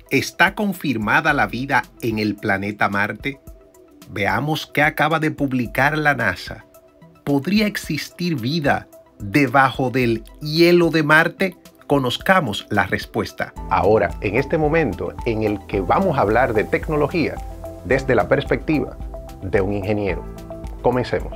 ¿Está confirmada la vida en el planeta Marte? Veamos qué acaba de publicar la NASA. ¿Podría existir vida debajo del hielo de Marte? Conozcamos la respuesta. Ahora, en este momento en el que vamos a hablar de tecnología desde la perspectiva de un ingeniero. Comencemos.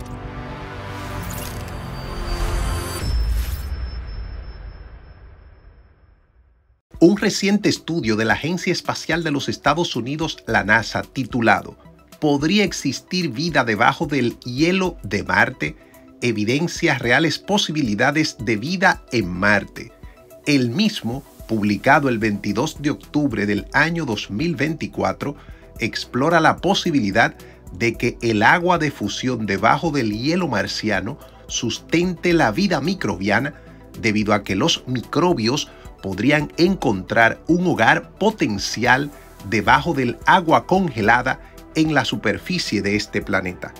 Un reciente estudio de la Agencia Espacial de los Estados Unidos, la NASA, titulado ¿Podría existir vida debajo del hielo de Marte? Evidencia reales posibilidades de vida en Marte. El mismo, publicado el 22 de octubre del año 2024, explora la posibilidad de que el agua de fusión debajo del hielo marciano sustente la vida microbiana debido a que los microbios podrían encontrar un hogar potencial debajo del agua congelada en la superficie de este planeta.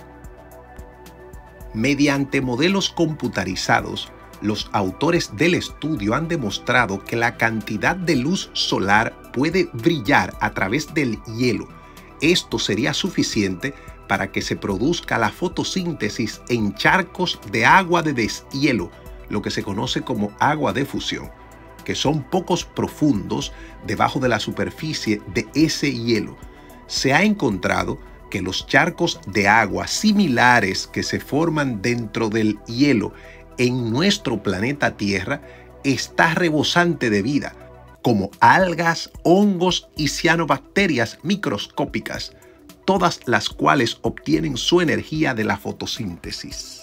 Mediante modelos computarizados, los autores del estudio han demostrado que la cantidad de luz solar puede brillar a través del hielo. Esto sería suficiente para que se produzca la fotosíntesis en charcos de agua de deshielo, lo que se conoce como agua de fusión, que son pocos profundos debajo de la superficie de ese hielo. Se ha encontrado que los charcos de agua similares que se forman dentro del hielo en nuestro planeta Tierra está rebosante de vida, como algas, hongos y cianobacterias microscópicas, todas las cuales obtienen su energía de la fotosíntesis.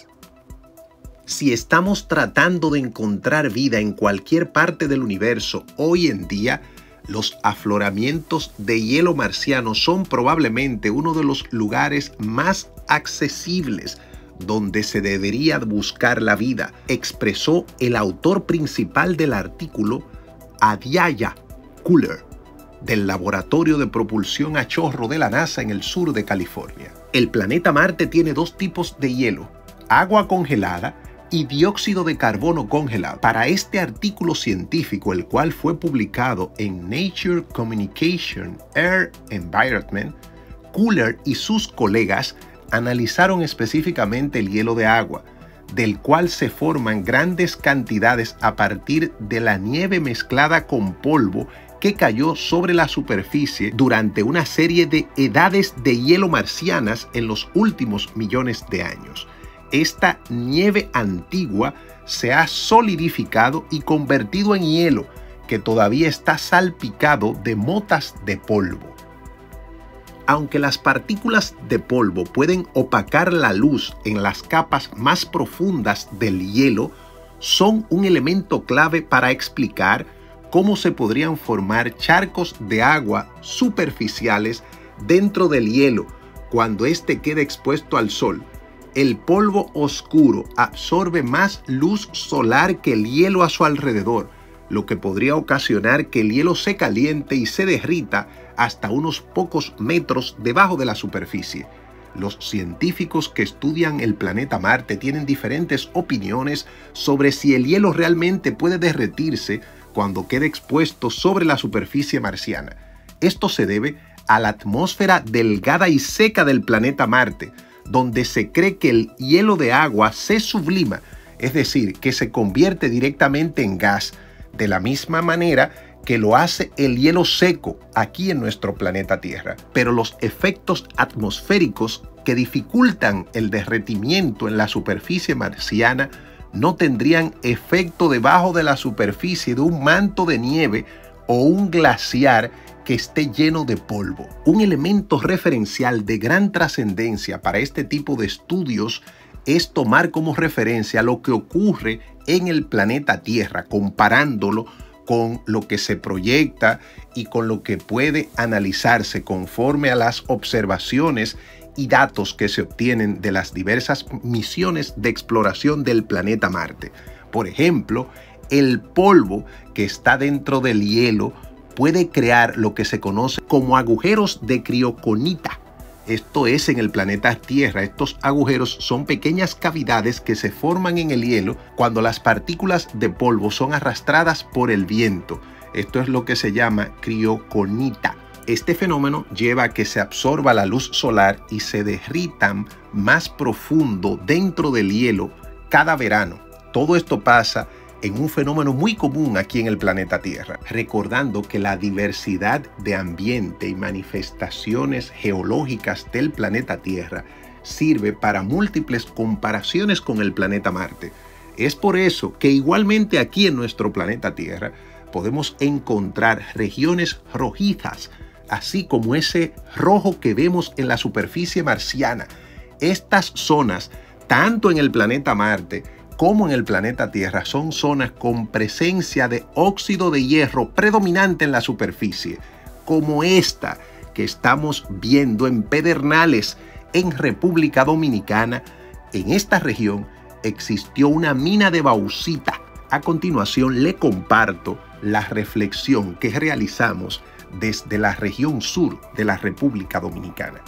Si estamos tratando de encontrar vida en cualquier parte del universo hoy en día, los afloramientos de hielo marciano son probablemente uno de los lugares más accesibles donde se debería buscar la vida, expresó el autor principal del artículo, Adhyaja Cooler, del Laboratorio de Propulsión a Chorro de la NASA en el sur de California. El planeta Marte tiene dos tipos de hielo, agua congelada y dióxido de carbono congelado. Para este artículo científico, el cual fue publicado en Nature Communication Air Environment, Cooler y sus colegas analizaron específicamente el hielo de agua, del cual se forman grandes cantidades a partir de la nieve mezclada con polvo que cayó sobre la superficie durante una serie de edades de hielo marcianas en los últimos millones de años. Esta nieve antigua se ha solidificado y convertido en hielo que todavía está salpicado de motas de polvo. Aunque las partículas de polvo pueden opacar la luz en las capas más profundas del hielo, son un elemento clave para explicar cómo se podrían formar charcos de agua superficiales dentro del hielo cuando éste queda expuesto al sol. El polvo oscuro absorbe más luz solar que el hielo a su alrededor, lo que podría ocasionar que el hielo se caliente y se derrita hasta unos pocos metros debajo de la superficie. Los científicos que estudian el planeta Marte tienen diferentes opiniones sobre si el hielo realmente puede derretirse cuando quede expuesto sobre la superficie marciana. Esto se debe a la atmósfera delgada y seca del planeta Marte, donde se cree que el hielo de agua se sublima, es decir, que se convierte directamente en gas, de la misma manera que lo hace el hielo seco aquí en nuestro planeta Tierra. Pero los efectos atmosféricos que dificultan el derretimiento en la superficie marciana no tendrían efecto debajo de la superficie de un manto de nieve o un glaciar que esté lleno de polvo. Un elemento referencial de gran trascendencia para este tipo de estudios es tomar como referencia lo que ocurre en el planeta Tierra, comparándolo con lo que se proyecta y con lo que puede analizarse conforme a las observaciones y datos que se obtienen de las diversas misiones de exploración del planeta Marte. Por ejemplo, el polvo que está dentro del hielo puede crear lo que se conoce como agujeros de crioconita. Esto es en el planeta Tierra. Estos agujeros son pequeñas cavidades que se forman en el hielo cuando las partículas de polvo son arrastradas por el viento. Esto es lo que se llama crioconita. Este fenómeno lleva a que se absorba la luz solar y se derritan más profundo dentro del hielo cada verano. Todo esto pasa en un fenómeno muy común aquí en el planeta Tierra, recordando que la diversidad de ambiente y manifestaciones geológicas del planeta Tierra sirve para múltiples comparaciones con el planeta Marte. Es por eso que igualmente aquí en nuestro planeta Tierra podemos encontrar regiones rojizas, así como ese rojo que vemos en la superficie marciana. Estas zonas, tanto en el planeta Marte como en el planeta Tierra, son zonas con presencia de óxido de hierro predominante en la superficie, como esta que estamos viendo en Pedernales, en República Dominicana. En esta región existió una mina de bauxita. A continuación le comparto la reflexión que realizamos desde la región sur de la República Dominicana.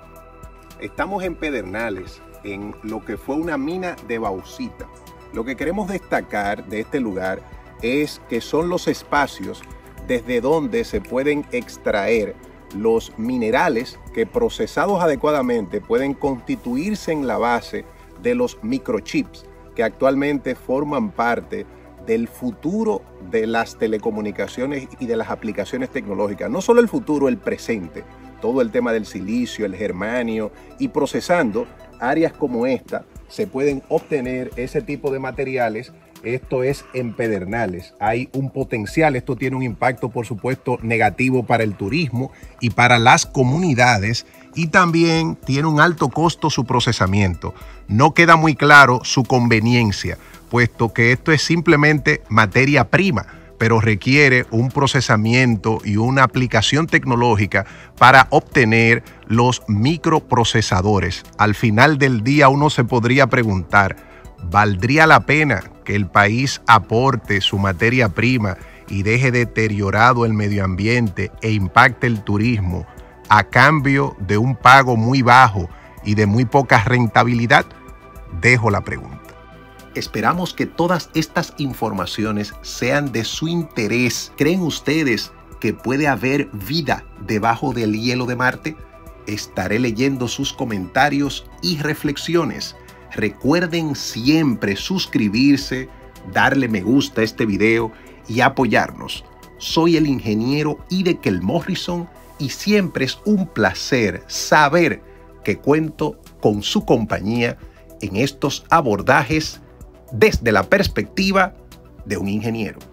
Estamos en Pedernales, en lo que fue una mina de bauxita. Lo que queremos destacar de este lugar es que son los espacios desde donde se pueden extraer los minerales que, procesados adecuadamente, pueden constituirse en la base de los microchips que actualmente forman parte del futuro de las telecomunicaciones y de las aplicaciones tecnológicas. No solo el futuro, el presente. Todo el tema del silicio, el germanio, y procesando áreas como esta se pueden obtener ese tipo de materiales. Esto es en Pedernales. Hay un potencial, esto tiene un impacto por supuesto negativo para el turismo y para las comunidades, y también tiene un alto costo su procesamiento. No queda muy claro su conveniencia, puesto que esto es simplemente materia prima, pero requiere un procesamiento y una aplicación tecnológica para obtener los microprocesadores. Al final del día uno se podría preguntar, ¿valdría la pena que el país aporte su materia prima y deje deteriorado el medio ambiente e impacte el turismo a cambio de un pago muy bajo y de muy poca rentabilidad? Dejo la pregunta. Esperamos que todas estas informaciones sean de su interés. ¿Creen ustedes que puede haber vida debajo del hielo de Marte? Estaré leyendo sus comentarios y reflexiones. Recuerden siempre suscribirse, darle me gusta a este video y apoyarnos. Soy el ingeniero Idekel Morrison y siempre es un placer saber que cuento con su compañía en estos abordajes desde la perspectiva de un ingeniero.